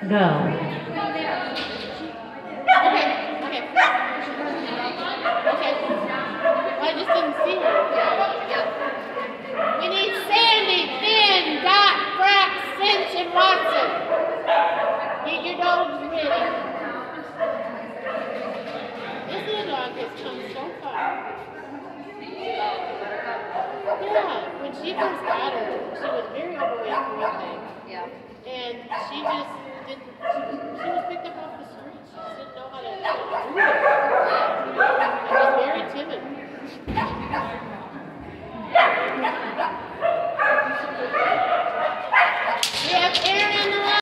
Go. Okay. Well, I just didn't see her. Yeah. We need Sandy, Finn, Dot, Brack, Cinch, and Watson. Get your dogs ready. This little dog has come so far. Yeah, when she first got her, she was very overweight for one thing. Yeah. And she just didn't, she was picked up off the street. She just didn't know how to move.